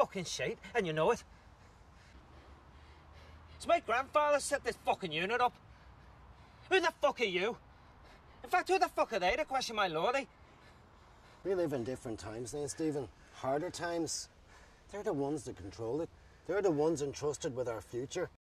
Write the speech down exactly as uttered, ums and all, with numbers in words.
fucking shite, and you know it. It's my grandfather set this fucking unit up. Who the fuck are you? In fact, who the fuck are they to question my loyalty? We live in different times now, Stephen. Harder times. They're the ones that control it. They're the ones entrusted with our future.